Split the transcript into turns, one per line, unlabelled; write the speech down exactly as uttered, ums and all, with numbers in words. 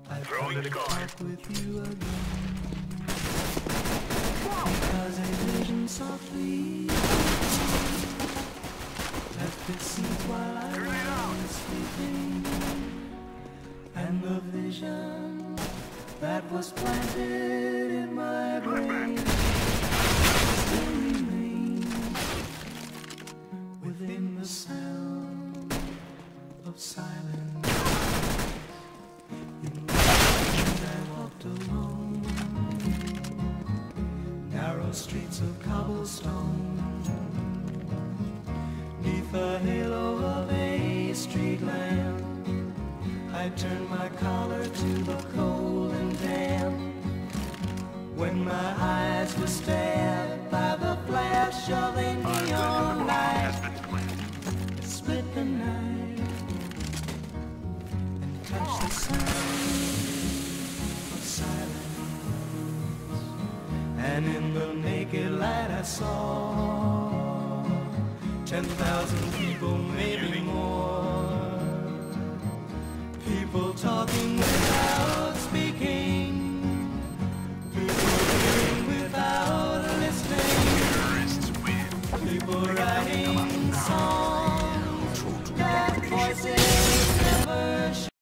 I've come to talk with you again, because a vision softly left its seeds while I was sleeping, and the vision that was planted in my brain still remains within the sound of silence. In the street I walked alone, narrow streets of cobblestone, neath the halo of a street lamp. I turned my collar to the cold and damp, when my eyes were stabbed by the flash of a neon light. It split the night and touched the sound of silence, and in the naked light I saw